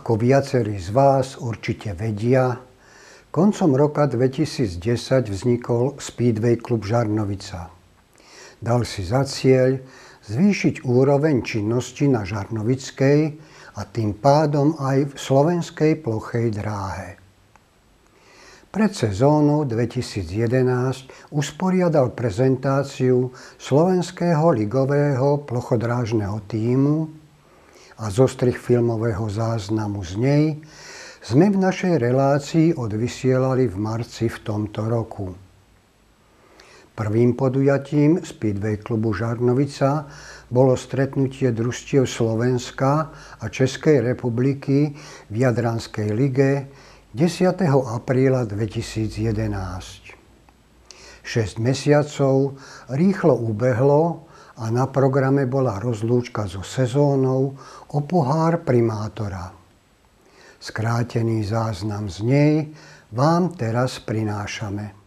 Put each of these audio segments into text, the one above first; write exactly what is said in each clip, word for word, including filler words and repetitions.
Ako viacerí z vás určite vedia, koncom roka dvetisícdesať vznikol Speedway klub Žarnovica. Dal si za cieľ zvýšiť úroveň činnosti na žarnovickej a tým pádom aj v slovenskej plochej dráhe. Pred sezónou dvetisícjedenásť usporiadal prezentáciu slovenského ligového plochodrážneho tímu a zostrih filmového záznamu z nej sme v našej relácii odvysielali v marci v tomto roku. Prvým podujatím Speedway klubu Žarnovica bolo stretnutie družstiev Slovenska a Českej republiky v Jadranskej lige desiateho apríla dvetisícjedenásť. Šesť mesiacov rýchlo ubehlo a na programe bola rozlúčka so sezónou o pohár primátora. Skrátený záznam z nej vám teraz prinášame.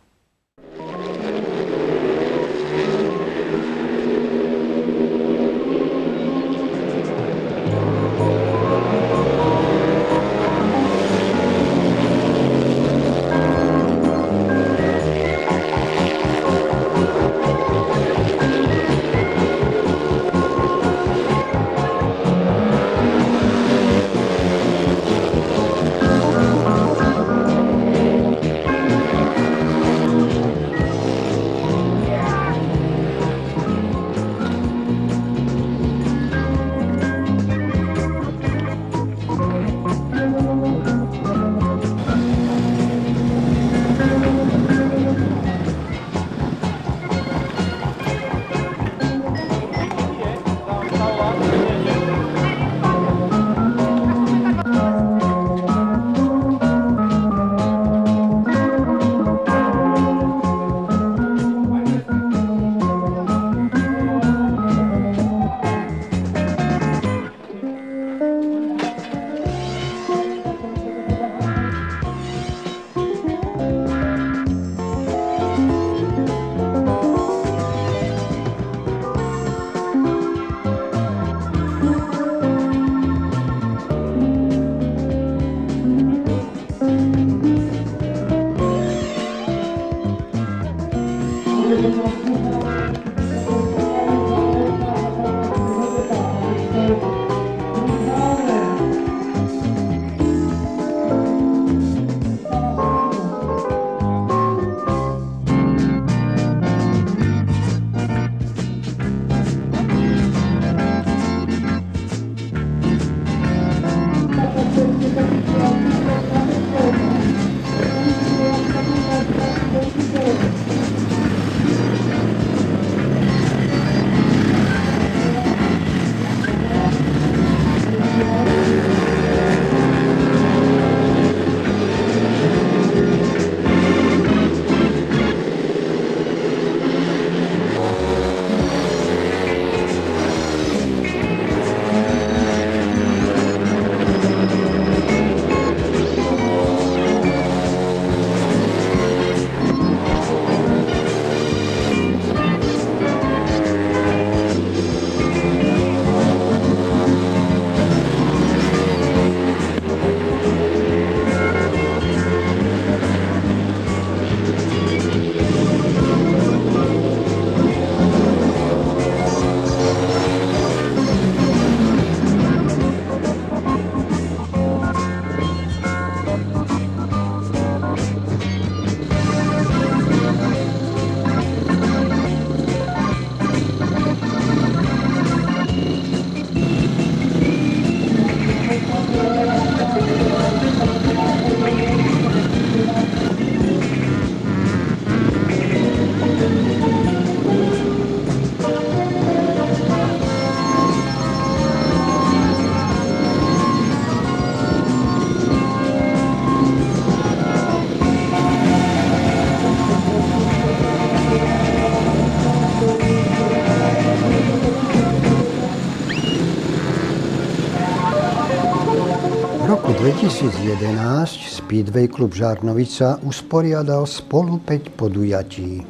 dvetisícjedenásť Speedway klub Žarnovica usporiadal spolu päť podujatí.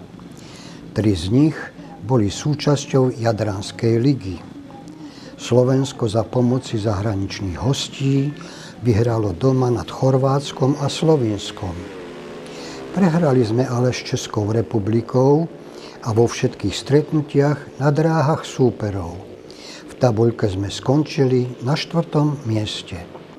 Tri z nich boli súčasťou Jadranskej ligy. Slovensko za pomoci zahraničných hostí vyhralo doma nad Chorvátskom a Slovinskom. Prehrali sme ale s Českou republikou a vo všetkých stretnutiach na dráhach súperov. V tabuľke sme skončili na štvrtom mieste.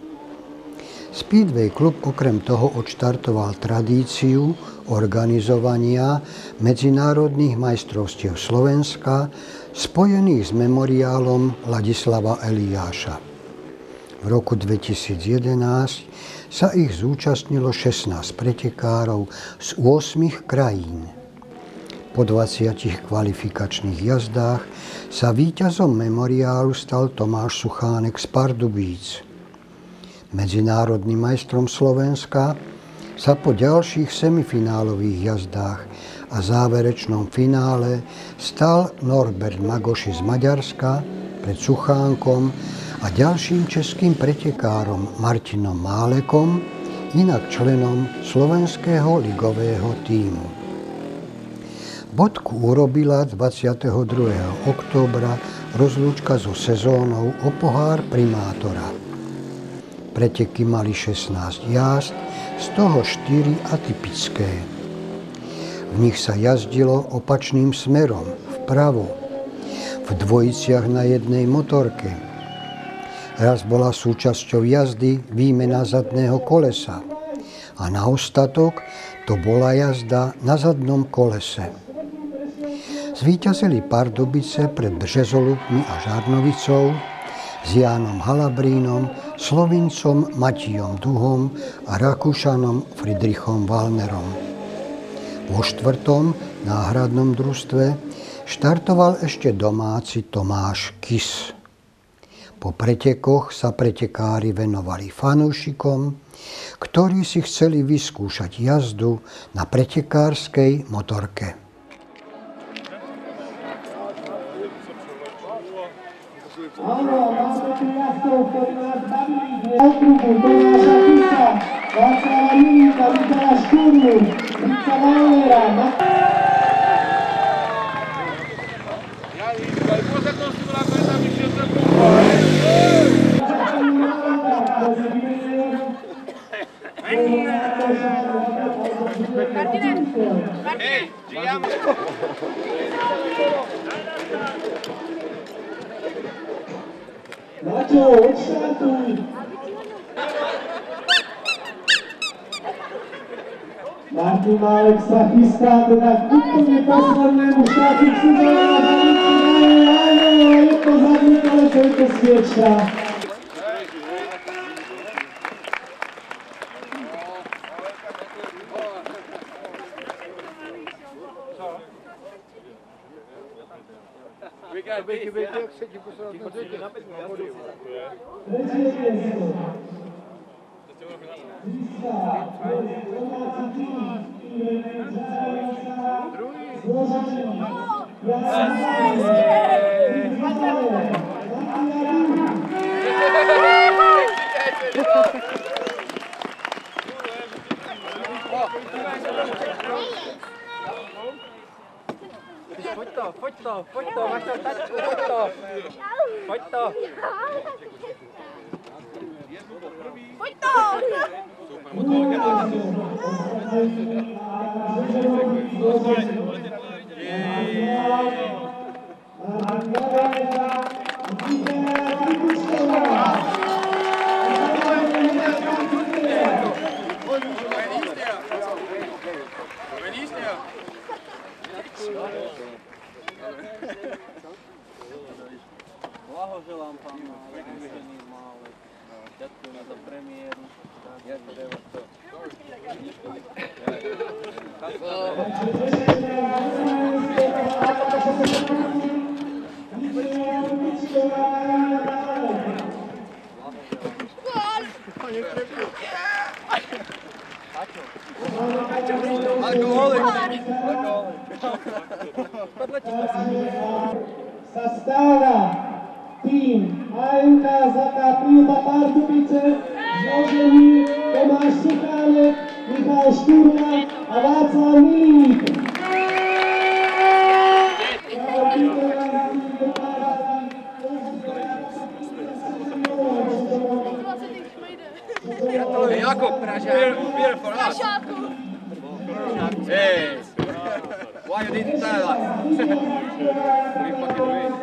Speedway klub okrem toho odštartoval tradíciu organizovania medzinárodných majstrovstiev Slovenska spojených s memoriálom Ladislava Eliáša. V roku dvetisícjedenásť sa ich zúčastnilo šestnásť pretekárov z ôsmich krajín. Po dvadsiatich kvalifikačných jazdách sa víťazom memoriálu stal Tomáš Suchánek z Pardubíc. Medzinárodným majstrom Slovenska sa po ďalších semifinálových jazdách a záverečnom finále stal Norbert Magoši z Maďarska pred Suchánkom a ďalším českým pretekárom Martinom Málekom, inak členom slovenského ligového tímu. Bodku urobila dvadsiateho druhého októbra rozlúčka so sezónou o pohár primátora. Preteky mali šestnásť jazd, z toho štyri atypické. V nich sa jazdilo opačným smerom, vpravo, v dvojiciach na jednej motorke. Raz bola súčasťou jazdy výmena zadného kolesa a na ostatok to bola jazda na zadnom kolese. Zvíťazili Pardubice pred Březolúbmi a Žarnovicou s Jánom Halabrínom, Slovincom Matijom Duhom a Rakúšanom Friedrichom Wallnerom. Vo štvrtom náhradnom družstve štartoval ešte domáci Tomáš Kis. Po pretekoch sa pretekári venovali fanúšikom, ktorí si chceli vyskúšať jazdu na pretekárskej motorke. Áno, máme tu jazdov, ktorí nás bavili v okruhu, Tomáša Kisa, Václava Julíka, Michala Štúrnu, Frica Wallnera. Hej, žijem! Maťo, odštartuj! Martin Málek sa chystá teda k úplne poslednému štátu k sezóne na zadnici. Áno, je to zadník, ale to je to sviečka. Tretie miesto. Pojď to, pojď to, pojď to, máš tam tačku, pojď to. Pojď to. Pojď to! Blahoželám pán Málek. Ďakujeme za premiéru. Ďakujeme to. Sa stáva tým Majúka, Zlatá Prílba, Pardubice, Žoževí, Tomáš Suchánek, Michal Štúrna a Václav Milík. Beer, beer for us. Hey, why you didn't tell us? We fucking win.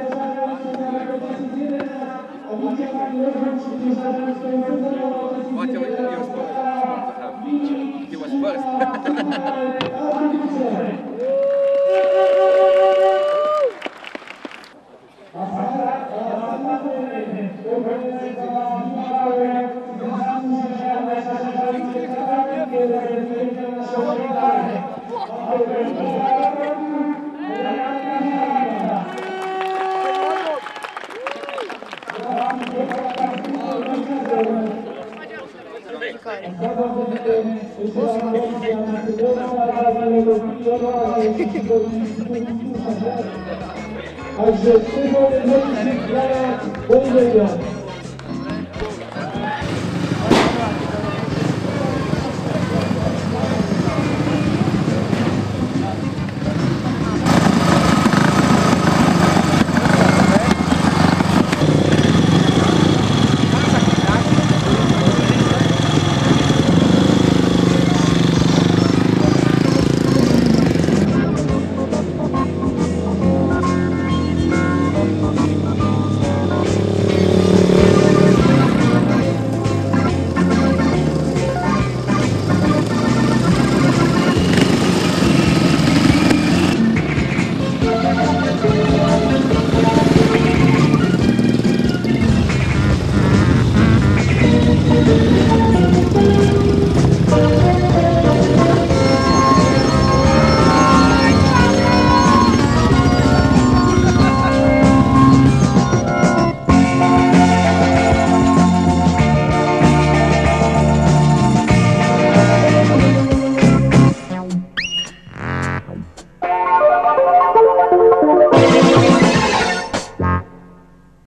What you you're supposed to have? He was first. Takže